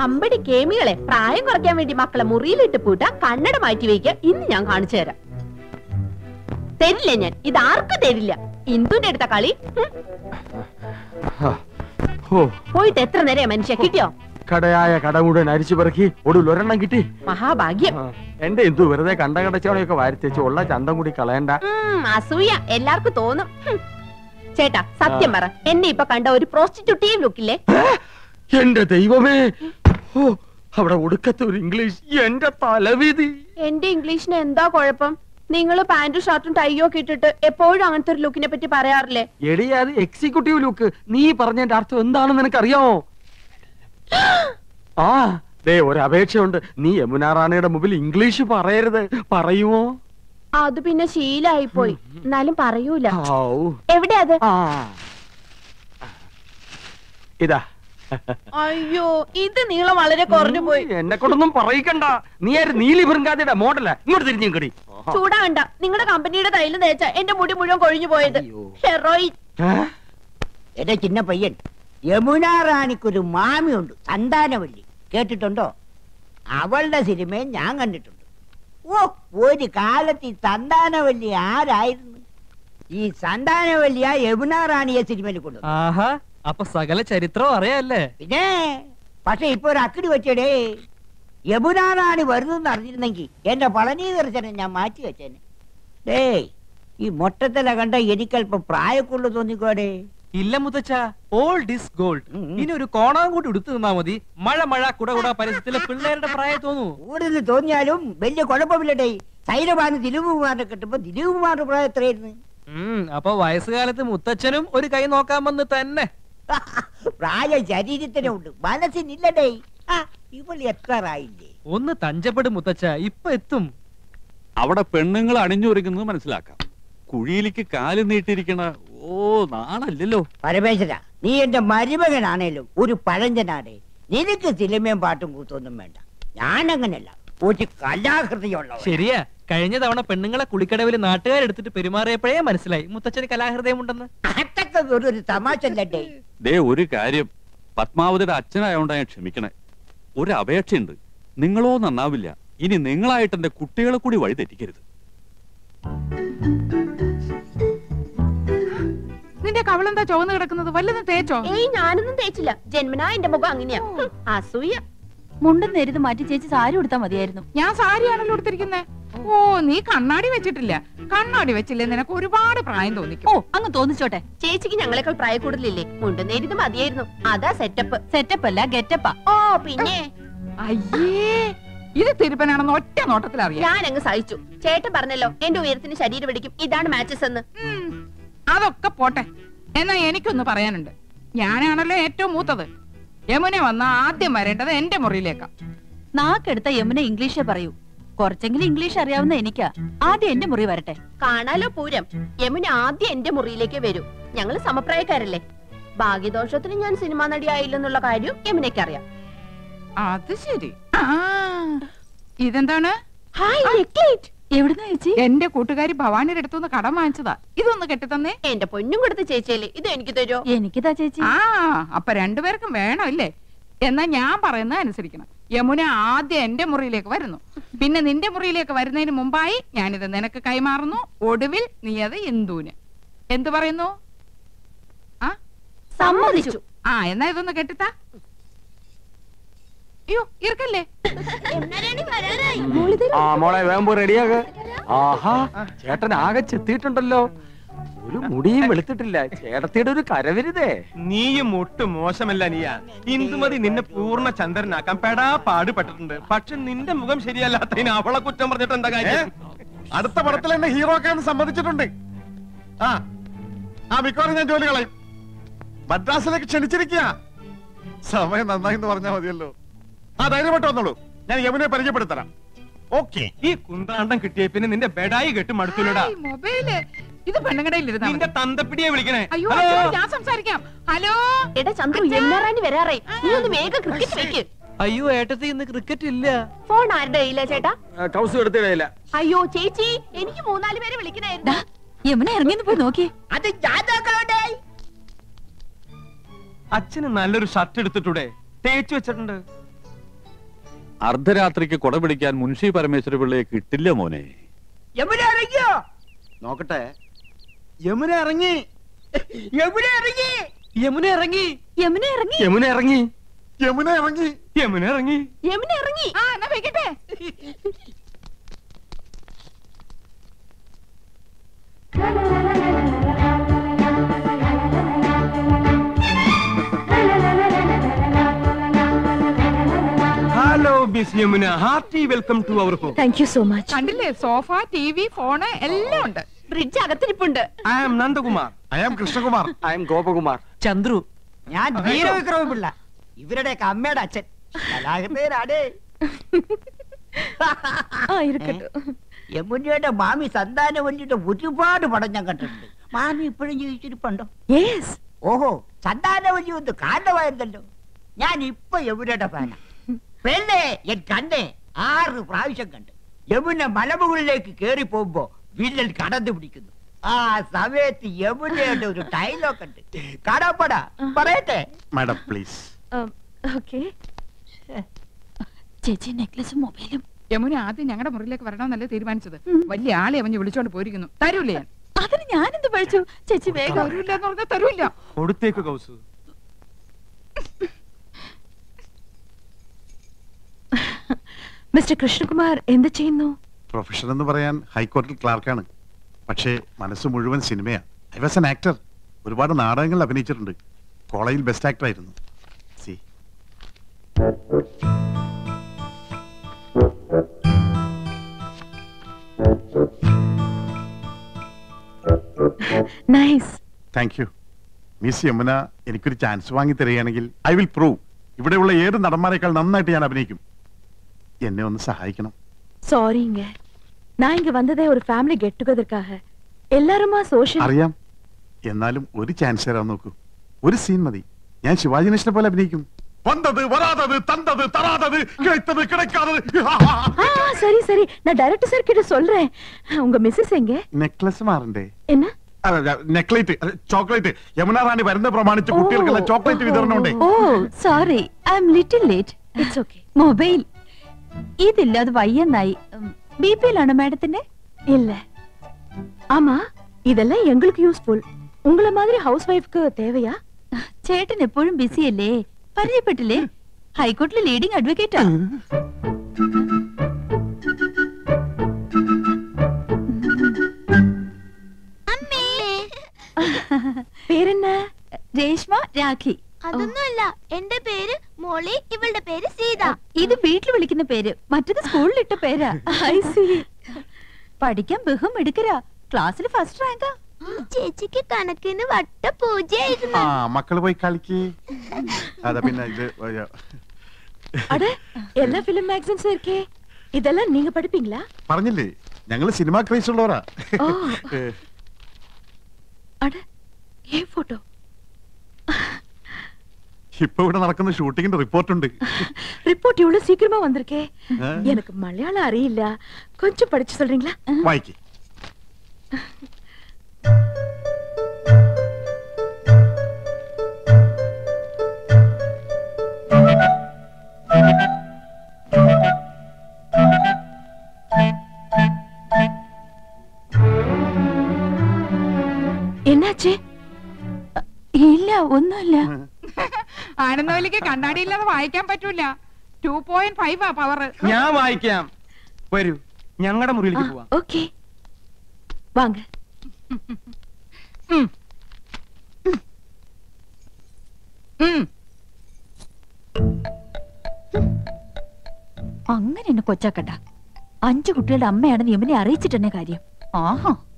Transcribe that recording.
അമ്പടി കേമികളെ പ്രായം കുറയ്ക്കാൻ വേണ്ടി മക്കളെ മുറിയിലിട്ട് പൂട്ട കണ്ണട മാറ്റി വയ്ക്കുക. ഇന്ന് ഞാൻ കാണിച്ചു തരാം. തരില്ല ഞാൻ, ഇത് ആർക്കും തരില്ല. ഇന്ദുന്റെ അടുത്ത കളി. പോയിട്ട് എത്ര നേരം മനുഷ്യ കിട്ടിയോ? കടയായ കട മുഴുവൻ അരിച്ചു പെറുക്കി ഒടുവിൽ ഒരെണ്ണം കിട്ടി. മഹാഭാഗ്യം. എന്റെ ഇന്ദു വെറുതെ കണ്ട കടച്ചവണയൊക്കെ വാരിത്തേച്ച് ഉള്ള ചന്തം കൂടി കളയണ്ട. അസൂയ എല്ലാവർക്കും തോന്നും. ചേട്ടാ സത്യം പറ, എന്നെ ഇപ്പൊ കണ്ട ഒരു പ്രോസ്റ്റിറ്റ്യൂട്ടീവ് ലുക്കില്ലേ? എന്റെ ദൈവമേ, അവിടെ ഒടുക്കത്തെ ഒരു ഇംഗ്ലീഷ്. എന്റെ തലവിധി. എന്റെ ഇംഗ്ലീഷിന് എന്താ കുഴപ്പം? നിങ്ങള് പാന്റും ഷർട്ടും ടൈയോ ഒക്കെ ഇട്ടിട്ട് എപ്പോഴും അങ്ങനത്തെ ഒരു ലുക്കിനെ പറ്റി പറയാറില്ലേ? എടി അത് എക്സിക്യൂട്ടീവ് ലുക്ക്. നീ പറഞ്ഞതിന്റെ അർത്ഥം എന്താണെന്ന് നിനക്കറിയാമോ? ആ ദേ ഒരു അപേക്ഷയുണ്ട്. നീ യമുന റാണിയുടെ മുമ്പിൽ ഇംഗ്ലീഷ് പറയരുത്. പറയുമോ? അത് പിന്നെ ശീലായി പോയി. എന്നാലും പറയൂല. എവിടെ അത്? ഇതാ. അയ്യോ, ഇത് നീളം വളരെ കുറഞ്ഞു പോയി. എന്നെ കൊണ്ടൊന്നും പറയിക്കണ്ട. നീ ആര്? നീലി ബൃങ്കാതിയുടെ മോഡലാ. ഇങ്ങോട്ട് തിരിഞ്ഞു കടി. ചൂടാകണ്ട. നിങ്ങളുടെ കമ്പനിയുടെ തൈല് തേച്ച എന്റെ മുടി മുഴുവൻ കൊഴിഞ്ഞു പോയത്. ഹെറോയിൻ. എന്റെ ചിന്ന പയ്യൻ, യമുന റാണിക്കൊരു മാമിയുണ്ട്, സന്താനവല്ലി. കേട്ടിട്ടുണ്ടോ? അവളുടെ സിനിമയും ഞാൻ കണ്ടിട്ടുണ്ട്. ഓ, ഒരു കാലത്ത് ഈ സന്താനവല്ലി ആരായിരുന്നു? ഈ സന്താനവല്ലിയ യമുന റാണിയെ സിനിമയിൽ കൊണ്ടു. അപ്പൊ സകല ചരിത്രവും അറിയാല്ലേ? പിന്നെ പക്ഷെ ഇപ്പൊ ഒരു അക്കടി വെച്ചടേ. യമുന റാണി വരുന്നെന്ന് അറിഞ്ഞിരുന്നെങ്കിൽ എന്റെ പളനി ദർശനം ഞാൻ മാറ്റി വെച്ചേനെ. ഡേ, ഈ മൊട്ടത്തില കണ്ട എനിക്കല്പം പ്രായക്കുള്ളു തോന്നിക്കോടെ. ഇല്ല മുത്തച്ഛ, ഓൾഡ് ഈസ് ഗോൾഡ്. ഇനി ഒരു കോണാൻ കൂടി എടുത്തു നിന്നാ മതി. മഴ മഴ കുട പരസ്യത്തിലെ പിള്ളേരുടെ പ്രായം തോന്നൂ. കൂടുതൽ തോന്നിയാലും വലിയ കുഴപ്പമില്ലടേ. സൈലബാന് ദിലീപ് കുമാറിനെ കിട്ടുമ്പോ ദിലീപ് കുമാറിന്റെ പ്രായം എത്രയായിരുന്നു? അപ്പൊ വയസ്സുകാലത്ത് മുത്തച്ഛനും ഒരു കൈ നോക്കാൻ വന്ന് തന്നെ. പ്രായ ശരീരത്തിനുണ്ട്, മനസ്സിനില്ലടേ. ഇവള് എത്താറായില്ലേ? ഒന്ന് തഞ്ചപ്പെടും മുത്തച്ഛ, ഇപ്പൊ എത്തും. അവിടെ പെണ്ണുങ്ങൾ അണിഞ്ഞൊരുങ്ങുന്നത് മനസ്സിലാക്കാം. കുഴിയിലേക്ക് കാല് നീട്ടിരിക്കണ നാണല്ലോ. പരമേശ്വര, നീ എന്റെ മരുമകനാണേലും ഒരു പഴഞ്ചനാടേ. നിനക്ക് സിനിമയും പാട്ടും കൂത്തൊന്നും വേണ്ട. ഞാനങ്ങനല്ല, ഒരു കലാഹൃദയമുള്ള. ശരിയാ, കഴിഞ്ഞ തവണ പെണ്ണുങ്ങളെ കുളിക്കടവിൽ നാട്ടുകാരെടുത്തിട്ട് പെരുമാറിയപ്പോഴേ മനസ്സിലായി മുത്തച്ഛന് കലാഹൃദയം ഉണ്ടെന്ന്. അതൊക്കെ ഒരു തമാശല്ലേ. ദേ ഒരു കാര്യം, പത്മാവതിയുടെ അച്ഛനായോണ്ടാ ഞാൻ ക്ഷമിക്കണേ. ഒരു അപേക്ഷയുണ്ട്. നിങ്ങളോ നന്നാവില്ല. ഇനി നിങ്ങളായിട്ട് എന്റെ കുട്ടികളെ കൂടി വഴി തെറ്റിക്കരുത്. നിന്റെ കവളെന്താ ചുവന്ന് കിടക്കുന്നത്? വല്ലതും തേച്ചോ? ഏയ്, ഞാനൊന്നും തേച്ചില്ല. ജന്മനാ എന്റെ മുഖം അങ്ങനെയാ. അസൂയ. മുണ്ടും നേരിത് മാറ്റി ചേച്ചി സാരി ഉടുത്താ മതിയായിരുന്നു. ഞാൻ സാരിയാണല്ലോ ഉടുത്തിരിക്കുന്നത്. ഓ, നീ കണ്ണാടി വെച്ചിട്ടില്ല. കണ്ണാടി വെച്ചില്ലേ നിനക്ക് ഒരുപാട് പ്രായം തോന്നിക്കും. ഓ, അങ്ങ് തോന്നിച്ചോട്ടെ. ചേച്ചിക്ക് ഞങ്ങളെക്കാൾ പ്രായ കൂടുതലില്ലേ? മുണ്ടും നേരിത് മതിയായിരുന്നു. അതാ സെറ്റപ്പ്. സെറ്റപ്പ് അല്ല, ഗെറ്റപ്പാ. ഓ പിന്നെ. അയ്യേ, ഇത് തിരുപ്പനാണെന്ന് ഒറ്റ നോട്ടത്തിൽ അറിയാം. ഞാൻ അങ്ങ് സഹിച്ചു. ചേട്ടൻ പറഞ്ഞല്ലോ എന്റെ ഉയരത്തിന് ശരീരം പിടിക്കും, ഇതാണ് മാച്ചസ് എന്ന്. അതൊക്കെ പോട്ടെ. എന്നാ എനിക്കൊന്ന് പറയാനുണ്ട്. ഞാനാണല്ലോ ഏറ്റവും മൂത്തത്. യമുന വന്ന ആദ്യം വരേണ്ടത് എന്റെ മുറിയിലേക്കാ. നാക്കെടുത്ത യമുന ഇംഗ്ലീഷേ പറയൂ. കുറച്ചെങ്കിലും ഇംഗ്ലീഷ് അറിയാവുന്ന എനിക്കാ. ആദ്യം എന്റെ മുറി വരട്ടെ. കാണാലോ പൂരം. യമുന ആദ്യം എന്റെ മുറിയിലേക്ക് വരൂ. ഞങ്ങള് സമപ്രായക്കാരല്ലേ. ഭാഗ്യദോഷത്തിന് ഞാൻ സിനിമാ നടിയായില്ലെന്നുള്ള കാര്യം യമുനയ്ക്കറിയാം. അത് ശരി. ഇതെന്താണ്? എവിടുന്ന ചേച്ചി? എന്റെ കൂട്ടുകാരി ഭവാനിയുടെ അടുത്തുനിന്ന് കടം വാങ്ങിച്ചതാ. ഇതൊന്ന് കെട്ടിത്തന്നേ. എന്റെ പൊന്നും കൊടുത്ത ചേച്ചിയല്ലേ, ഇത് എനിക്ക് തരുമോ? എനിക്കിതാ ചേച്ചി. അപ്പൊ രണ്ടുപേർക്കും വേണം ഇല്ലേ? എന്നാ ഞാൻ പറയുന്നത് അനുസരിക്കണം. യമുന ആദ്യം എന്റെ മുറിയിലേക്ക് വരുന്നു. പിന്നെ നിന്റെ മുറിയിലേക്ക് വരുന്നതിന് മുമ്പായി ഞാനിത് നിനക്ക് കൈമാറുന്നു. ഒടുവിൽ നീ അത് ഇന്ദുവിന്. എന്തു പറയുന്നു? സമ്മതിച്ചു. എന്നാ ഇതൊന്ന് കെട്ടിത്താ. അയ്യോ, ഇറക്കല്ലേ. മോളെ വേമ്പോ റെഡിയാക. ആഹാ, ചേട്ടൻ ആകെ ചെത്തിയിട്ടുണ്ടല്ലോ. ഒരു മുടിയും വെളുത്തിട്ടില്ല. ചേട്ടത്തിയുടെ ഒരു കരവരുതേ. നീയും ഒട്ടും മോശമല്ല. നീയാ ഇന്ദുമതി നിന്നെ പൂർണ്ണ ചന്ദ്രനാക്കാൻ പെടാ പാടുപെട്ടിട്ടുണ്ട്. പക്ഷെ നിന്റെ മുഖം ശരിയല്ലാത്തതിന് അവളെ കുറ്റം പറഞ്ഞിട്ട് എന്താ കാര്യം? അടുത്ത പടത്തിൽ എന്നെ ഹീറോ ആക്കാൻ സമ്മതിച്ചിട്ടുണ്ട്. മിക്കവാറും ഞാൻ ജോലി കളയും. മദ്രാസിലേക്ക് ക്ഷണിച്ചിരിക്കുക. സമയം നന്നായി എന്ന് പറഞ്ഞാൽ മതിയല്ലോ. ധൈര്യമായിട്ട് വന്നോളൂ, ഞാൻ യമുനെ പരിചയപ്പെടുത്തരാം. ഓക്കെ. ഈ കുന്താണ്ടം കിട്ടിയ പിന്നെ നിന്റെ ബെഡായി കെട്ടും അടുത്തില്ലടാ. മൊബൈല് ഇത് പെണ്ണുങ്ങടയിലിരുന്ന നിന്റെ തന്തപ്പിടിയെ വിളിക്കണേ. അയ്യോ, ഞാൻ സംസാരിക്കാം. ഹലോ എടാ ചന്ദ്രു, യമുനാറാണി വരാറേ. നീ ഒന്ന് വേഗം ക്രിക്കറ്റ് വെക്ക്. അയ്യോ ഏട്ടത്തി, ഇന്ന് ക്രിക്കറ്റ് ഇല്ല. ഫോൺ ആരുടെ കയ്യിലാ ചേട്ടാ? കൗസ് എടുത്തിടയില്ല. അയ്യോ ചേച്ചി, എനിക്ക് 3-4 പേരെ വിളിക്കണായിരുന്നു. യമുന ഇറങ്ങിന്ന് പോയി നോക്കി. അത് ജാതകോടെ. അച്ഛന് നല്ലൊരു ഷർട്ട് എടുത്തിട്ടൂടെ? തേച്ചു വെച്ചിട്ടുണ്ട്. അർദ്ധരാത്രിക്ക് കൊട പിടിക്കാൻ മുൻഷി പരമേശ്വര പിള്ളയെ കിട്ടില്ല മോനെ. യമുന ഇറങ്ങിയോ? നോക്കട്ടെ. യമുന ഇറങ്ങി. യമുന ഇറങ്ങി. യമുന ഇറങ്ങി. യമുന ഇറങ്ങി. യമുന ഇറങ്ങി. യമുന ഇറങ്ങി. യമുന ഇറങ്ങി. യമുന ഇറങ്ങി. ആ എന്നാ വെക്കട്ടെ. Hello miss Yamuna, hearty welcome to our home. Thank you so much. കണ്ടില്ലേ, സോഫ, TV, ഫോണ് എല്ലാം ഉണ്ട്. ഫ്രിഡ്ജ് അകത്തിരിപ്പുണ്ട്. I am Nandakumar. I am Krishnakumar. I'm Gopakumar. Chandru. ഞാൻ വീരവിക്രമ പിള്ള, ഇവരുടെയൊക്കെ അമ്മയുടെ അച്ഛൻ. കലാകൃതനാണ്. യമുനയുടെ മാമി സന്താനവല്ലിയുടെ ഒരുപാട് പടം ഞാൻ കണ്ടിട്ടുണ്ട്. മാമി ഇപ്പോഴും ജീവിച്ചിരിപ്പുണ്ടോ? യെസ്. ഓഹോ, സന്താനവല്ലി ഒന്ന് കാരണമായിരുന്നല്ലോ. ഞാൻ ഇപ്പൊ യമുനയുടെ ഫാനാ. പെണ്ണെ എൻ കണ്ണെ 6 പ്രാവശ്യം കണ്ട്. യമുന മലമുകളിലേക്ക് കേറി പോകുമ്പോ വില്ലൻ കടന്നു പിടിക്കുന്നു. ആ സമയത്ത് യമുനയുടെ ഒരു ഡയലോഗ് ഉണ്ട്. കാണാപ്പടാ പറയട്ടെ. Madam please. ഓക്കേ. ചേച്ചി നെക്ലസും മൊബൈലും. യമുന ആദ്യം ഞങ്ങളുടെ മുറിയിലേക്ക് വരണമെന്നല്ലേ തീരുമാനിച്ചത്. വലിയ ആളെ അവഞ്ഞ് വിളിച്ചോണ്ട് പോയിരിക്കുന്നു. തരൂലേ? അതിന് ഞാനെന്ത് പഴിച്ചു? ചേച്ചി വേഗം. തരൂല്ല എന്ന് പറഞ്ഞാൽ തരൂല്ല. കൊടുത്തേക്ക് കൗസു. മിസ്റ്റർ കൃഷ്ണകുമാർ എന്ത് ചെയ്യുന്നു? പ്രൊഫഷൻ എന്ന് പറയാൻ ഹൈക്കോടതിയിൽ ക്ലാർക്കാണ്. പക്ഷേ മനസ്സ് മുഴുവൻ സിനിമയാ. I was an actor. ഒരുപാട് നാടകങ്ങളിൽ അഭിനയിച്ചിട്ടുണ്ട്. കോളേജിൽ ബെസ്റ്റ് ആക്ടർ ആയിരുന്നു. See nice. Thank you. Miss Yamuna എനിക്കൊരു ചാൻസ് വാങ്ങി തരികയാണെങ്കിൽ ഐ വിൽ പ്രൂവ് ഇവിടെയുള്ള ഏത് നടന്മാരെക്കാൾ നന്നായിട്ട് ഞാൻ അഭിനയിക്കും. എന്നെ ഒന്ന് സഹായിക്കണം. சாரிங்க, நான் இங்க வந்ததே ஒரு ஃபேமிலி கெட் டுகெதர்க்காக. எல்லாருமா சோஷியல். അറിയാം. എന്നാലും ഒരു ചാൻസ് തരാൻ നോക്കൂ. ഒരു സീൻ മതി. ഞാൻ ശിവാജി ഗണേശനെ പോലെ അഭിനയിക്കും. വന്നത് വരാതത് തന്തത് തരാതത് கிடைத்தது கிடைக்காதது. சரி சரி, நான் டைரக்டர் சார் கிட்ட சொல்றேன். உங்க மிஸ்ஸஸ் எங்க? നെക്ലസ് മാറണ്ടേ? என்ன? നെക്ലേറ്റ്, ചോക്ലേറ്റ്. യമുന റാണി വരുന്ന പ്രമാണിച്ച് കുട്ടികൾക്കുള്ള ചോക്ലേറ്റ് വിതരണം ഉണ്ട്. Oh sorry, I'm little late. It's okay. Mobile ഇതില്ലാതെ വയ്യെന്നായി. ബിപിയിലാണോ മാഡത്തിന്റെ? இல்ல. ஆமா, இதெல்லாம் எங்களுக்கு யூஸ்ஃபுல். உங்கள மாதிரி ஹவுஸ் வைஃப்க்கு தேவையா? ചേട്ടൻ എപ്പോഴും ബിസി അല്ലേ? പരിചയപ്പെട്ടില്ലേ? ഹൈക്കോടതിയിലെ ലീഡിംഗ് അഡ്വക്കേറ്റാ. പേരെന്ന? രേഷ്മ രാഖി. അതൊന്നുമല്ല, എന്റെ പേര് മോളി, ഇവളുടെ പേര് സീത. ഇത് വീട്ടിൽ വിളിക്കുന്ന പേര്, മറ്റത് സ്കൂളിലിട്ട പേരാ. I see. പഠിക്കാൻ ബഹും എടുക്കരാ. ക്ലാസ്സിൽ ഫസ്റ്റ് റാങ്കാ. ചേച്ചിക്ക് കണക്കിന് വട്ട പൂജയായിരുന്നു. ആ മക്കള് പോയി കളിക്ക്. അതാ പിന്നെ ഇത് அட, எல்லா ஃபிலிம் மேகசின்ஸ் இருக்கே. இதெல்லாம் நீங்க படிப்பீங்களா? പറഞ്ഞില്ലേ ഞങ്ങള് സിനിമ ക്രേസ് ഉള്ളവരാ. ஓ. அட, ஏன் போட்டோ? ഇപ്പൊ ഇവിടെ നടക്കുന്ന ഷൂട്ടിങ്ങിന്റെ റിപ്പോർട്ട് ഉണ്ട്. ரிப்போர்ட் இவ்வளவு சீக்கிரமா வந்திருக்கே. எனக்கு மலையாளம் அறியில்ல, கொஞ்சம் படிச்சு சொல்றீங்களா? വായിക്ക്. என்னாச்சு? ഇല്ല, ഒന്നുമില്ല. ആനന്ദവല്ലിക്ക് കണ്ണാടി ഇല്ലാതെ വായിക്കാൻ പറ്റൂല. 2.5 പവർ. ഞാൻ വായിക്കാം. വരൂ, ഞങ്ങളുടെ മുറിയിലേക്ക് പോവാം. ஓகே, வாங்க. അങ്ങനെ എന്നെ കൊച്ചാക്കണ്ട. 5 കുട്ടികളുടെ അമ്മയാണെന്ന് യമുനെ അറിയിച്ചിട്ടെന്നെ കാര്യം. ആഹാ.